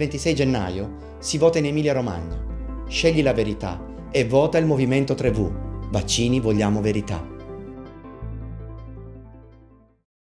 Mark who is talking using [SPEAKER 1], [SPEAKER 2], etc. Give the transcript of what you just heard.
[SPEAKER 1] 26 gennaio si vota in Emilia-Romagna. Scegli la verità e vota il Movimento 3V. Vaccini, vogliamo verità.